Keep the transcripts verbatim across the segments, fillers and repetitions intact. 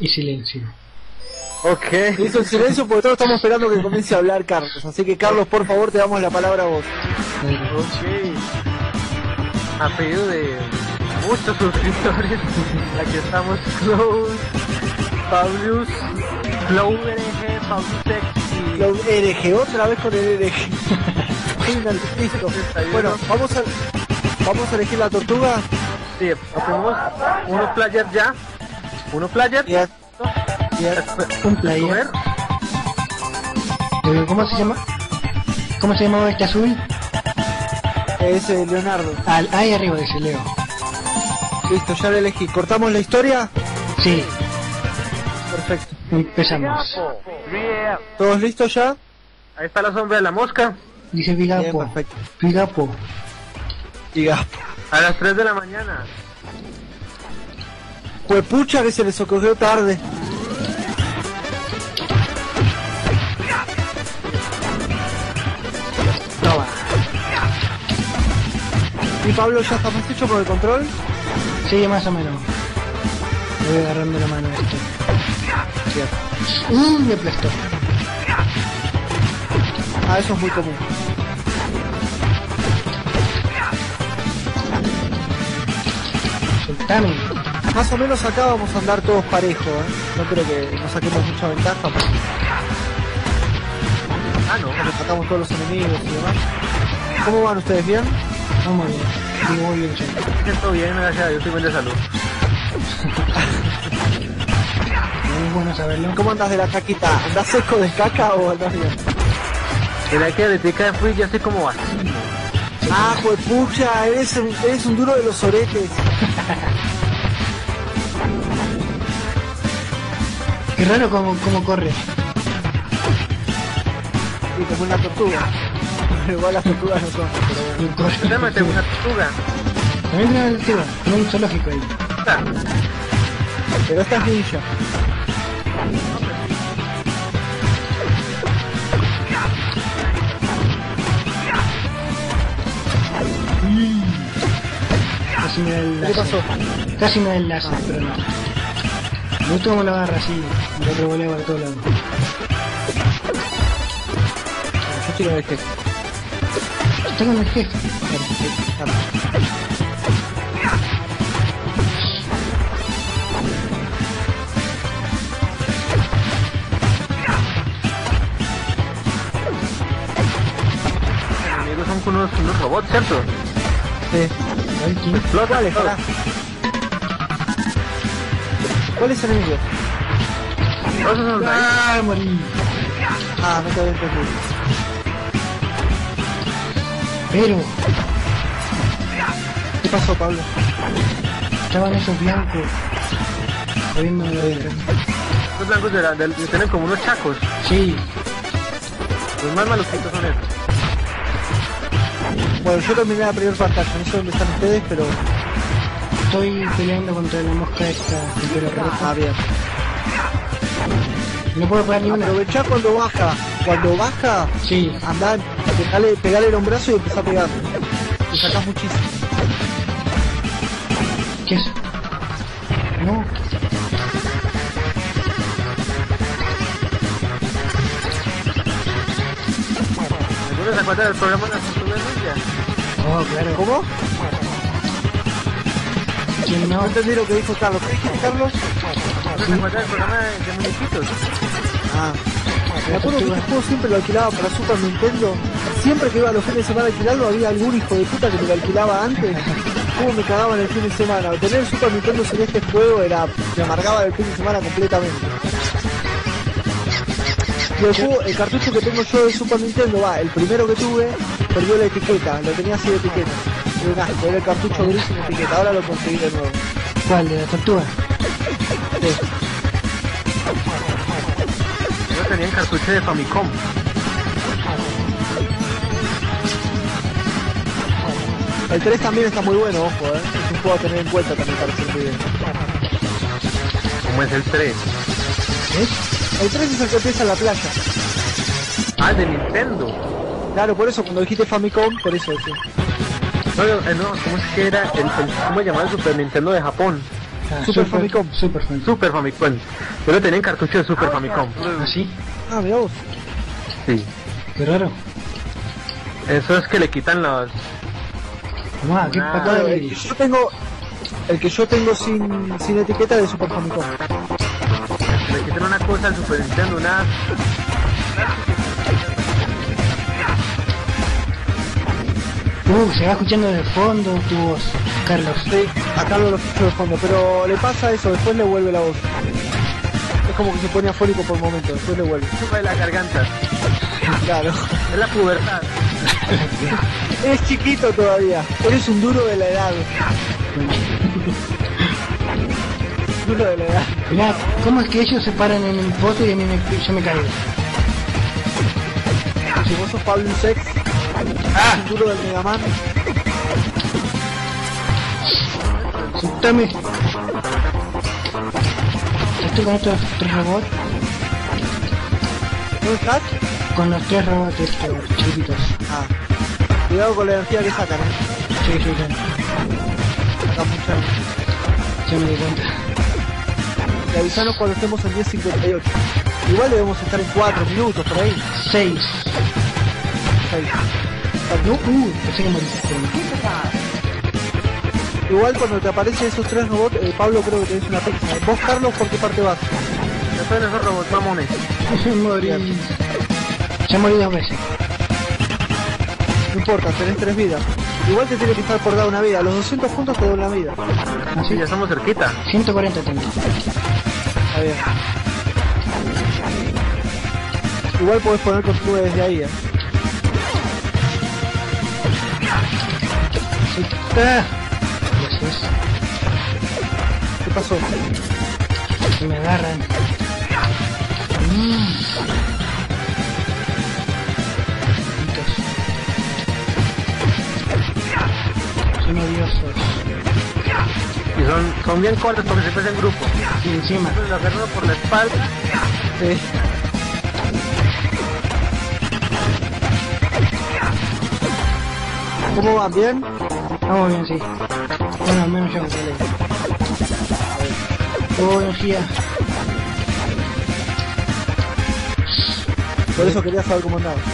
Y silencio. Ok. Hizo el silencio porque todos estamos esperando que comience a hablar Carlos. Así que Carlos, por favor, te damos la palabra a vos. Ok. A pedido de muchos suscriptores, aquí estamos Close, Paulus, Flow R G, Paulusec y... Lo R G, otra vez con el R G. Listo. Bueno, vamos a, vamos a elegir la tortuga. Sí, tenemos unos players ya. Unos players. Bien. Bien. Un player. Eh, ¿Cómo se llama? ¿Cómo se llamaba este azul? Es eh, Leonardo. Al, ahí arriba dice Leo. Listo, ya lo elegí. ¿Cortamos la historia? Sí, Perfecto. empezamos. ¿Todos listos ya? Ahí está la sombra de la mosca. Dice Bien, Vigapo. perfecto. Vigapo. Diga. A las tres de la mañana. Juepucha que se les ocurrió tarde. Toma. ¿Y Pablo ya está más hecho por el control? Sí, más o menos. Le voy agarrando la mano a esto. Cierto. Uh, me aplastó. Ah, eso es muy común. Soltame. Más o menos acá vamos a andar todos parejos, ¿eh? No creo que nos saquemos mucha ventaja porque Ah, no. atacamos todos los enemigos y demás. ¿Cómo van ustedes? ¿Bien? Vamos bien. Digo, muy bien, yo. Me siento bien, gracias a Dios, estoy bien de salud. Es bueno saberlo. ¿Cómo andas de la caquita? ¿Andás seco de caca o andás bien? Mira que de tica de fui ya sé cómo va. Ah, juepucha, eres, un- eres un duro de los oretes. Qué raro como, como corre. Y como una tortuga. Igual las tortugas no son, pero bueno. Y corre. Yo me tengo una tortuga. También tiene una tortuga. Tiene un zoológico ahí. Ah, Pero esta es ninja. Casi me da el ¿Qué láser. pasó? Casi me da el láser, pero no. Me gusta cómo lo agarra así. Y lo revolea para todos lados. Yo estoy con el jefe. Está con el jefe. los enemigos son con unos, unos robots, ¿cierto? Sí. ¿Sabes quién? Los ¿Cuáles? Pará. ¿Cuáles enemigos? Todos esos son ahí. ¡Ah, morí! Ah, no te había entendido. Pero, ¿Qué pasó, Pablo? estaban esos blancos. Moviendo la vida. Los blancos de la, de, de tienen como unos chacos. Sí, Los más maluquitos son esos. Bueno, yo terminé la primera pantalla, no sé dónde están ustedes, pero... estoy peleando contra la mosca esta de pelo rojo. Ah, bien. No puedo pegar ni una. Aprovechá cuando baja. Cuando baja, Sí, andá, pegale, pegale el hombrazo y empezá a pegar. Te sacás muchísimo. ¿qué es? No, ¿Alguno se acuerda del programa de las tortugas ninja? oh, claro. ¿Cómo? ¿Quién No no? entendí lo que dijo Carlos. ¿Qué dijo Carlos? ¿No se acuerda del programa de, de muñequitos? Ah. Me acuerdo que este juego siempre lo alquilaba para Super Nintendo. Siempre que iba a los fines de semana a alquilarlo había algún hijo de puta que me lo alquilaba antes. Cómo me cagaban el fin de semana. Tener el Super Nintendo sin este juego era... me amargaba el fin de semana completamente. Y el juego, el cartucho que tengo yo de Super Nintendo, va, el primero que tuve, perdió la etiqueta, lo tenía así de etiqueta. Era un asco, era el cartucho gris sin etiqueta, ahora lo conseguí de nuevo. ¿Cuál? ¿De la tortuga? Sí. Yo tenía el cartucho de Famicom. El tres también está muy bueno, ojo, eh. Es un juego a tener en cuenta también para hacer video. ¿Cómo es el tres? ¿Es? El tres es el que empieza en la playa. Ah, el de Nintendo. Claro, por eso cuando dijiste Famicom, por eso sí. No, no, eh, no, ¿cómo es que era? El, el, ¿Cómo se llamaba el Super Nintendo de Japón? Ah, Super Famicom. Super Famicom. Super Famicom. Yo lo tenía en cartucho de Super Famicom. ¿Ah, sí? Ah, mirá vos. Sí. Qué raro. Eso es que le quitan los... Ah, qué Ah, patada El de... que yo tengo, el que yo tengo sin, sin etiqueta de Super Famicom. Le quitan una cosa al Super Nintendo, una... Uh, se va escuchando de fondo tu voz, Carlos. Sí, a Carlos lo escucho de fondo, pero le pasa eso, después le vuelve la voz. Es como que se pone afónico por momento, después le vuelve. Sube de la garganta. Claro. Es la pubertad. Es chiquito todavía, eres un duro de la edad. Duro de la edad. Mirá, ¿cómo es que ellos se paran en el poste y a mí me, yo me caigo? Si vos sos Pablo Sex, ¡Ah! un duro del Mega Man. Soltame. Estoy con estos tres robots. ¿Dónde estás? Con los tres robots estos chiquitos. Ah. Cuidado con la energía que sacan, ¿eh? Sí, sí, sí. Sacan mucha. Ya me di cuenta. Y avisanos cuando estemos en diez cincuenta y ocho. Igual debemos estar en cuatro minutos por ahí. Seis. Ahí. No, uh, pensé que morí. Igual cuando te aparecen esos tres robots, eh, Pablo creo que tenés una pizza. Vos, Carlos, ¿por qué parte vas? Después de esos robots mamones. Morí. Ya morí dos veces. No importa, tenés tres vidas. Igual te tiene que estar por dar una vida. Los doscientos puntos te dan una vida. Así ya estamos cerquita. ciento cuarenta tengo. Está bien. Igual podés poner control desde ahí, ¿eh? Ah, gracias. ¿Qué pasó? Que me agarran. Mm. Son odiosos. Y son, son bien cortos porque se pasa en grupo. Y encima. Entonces lo agarran por la espalda. Sí. ¿Cómo van? ¿Bien? Vamos bien, sí. Bueno, al menos yo. Oh, energía. Por eso quería saber cómo andaba.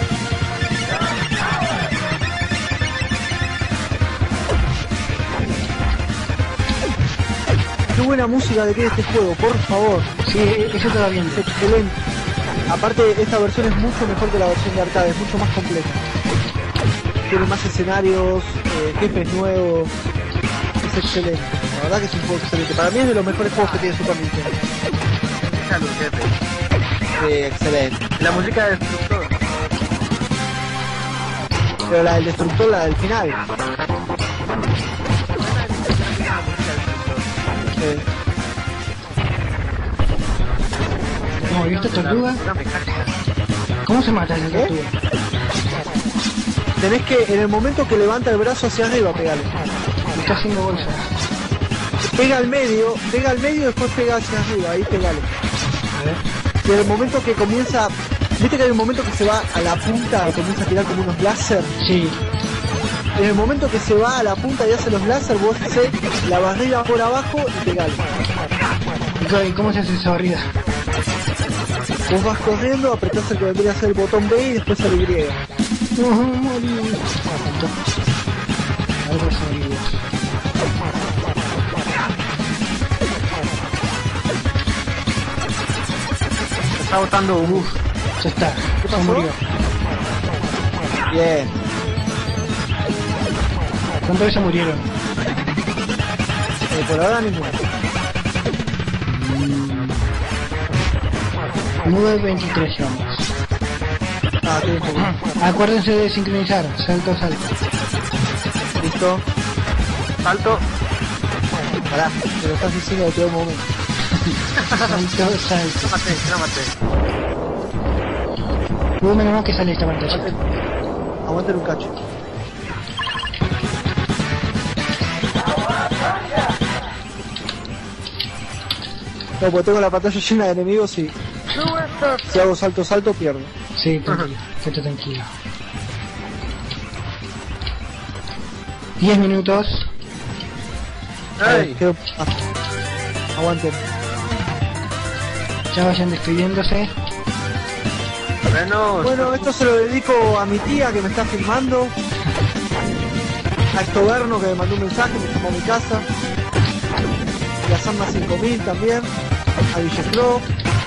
Qué buena música que tiene este juego, por favor. Sí, eso te va bien. Es excelente. Aparte, esta versión es mucho mejor que la versión de arcade, es mucho más completa. Tiene más escenarios, eh, jefes nuevos. Es excelente. La verdad que es un juego excelente. Para mí es de los mejores juegos que tiene Super Nintendo. Salud, jefe. Sí, excelente. La música de Destructor. Pero la del destructor, la del final. Eh, No, ¿y esta tortuga? Una mecánica. ¿Cómo se mata esa ¿Eh? tortuga? tenés que, en el momento que levanta el brazo hacia arriba, pegarle. Me está haciendo bolsa. Pega al medio, pega al medio y después pega hacia arriba, ahí pegale. A ver. Y en el momento que comienza, viste que hay un momento que se va a la punta y comienza a tirar como unos láser. Sí. En el momento que se va a la punta y hace los láser, vos haces la barrida por abajo y pegale. ¿Y co- y cómo se hace esa barrida? Vos vas corriendo, apretás el que vendría a ser el botón B y después el Y. No, morí. Ah, faltó. Algo se morí. Está botando humo. Uf, ya está. ¿Qué Se pasó? murió. Bien. ¿Cuántas veces murieron? Eh, por ahora ninguno. nueve veintitrés vamos. Ah, tiene un poco. Acuérdense de sincronizar. Salto, salto. Listo. Salto. Pará, te lo estás diciendo de todo momento. Salto, salto. No maté, no maté. Uh, menos mal que sale esta pantalla. Aguanten un cacho. No, porque tengo la pantalla llena de enemigos y si hago salto salto pierdo. Sí, tranquilo. Quédate tranquilo. diez minutos. Ay, Quedó... ah. Aguanten. Ya vayan despidiéndose. bueno, Bueno, esto se lo dedico a mi tía que me está filmando, a Estoberno que me mandó un mensaje, me llamó a mi casa, y a Samba cinco mil también, a Villeflor.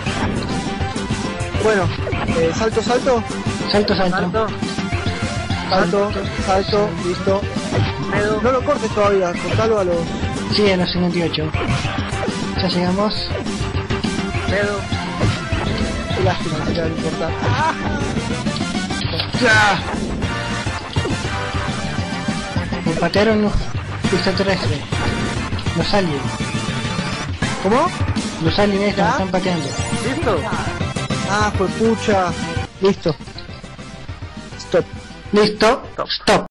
Bueno, eh, salto, salto, Salto, salto. salto, salto, salto, listo. pedo, No lo cortes todavía, cortalo a los... Sí, a los cincuenta y ocho. Ya llegamos. pedo, Qué lástima que se queda de cortar. ¡Ya! Me patearon los extraterrestres. Los aliens. ¿Cómo? Los aliens estos ¿Ya? me están pateando. listo. Ah, pues pucha. Listo. Stop. Listo. Stop.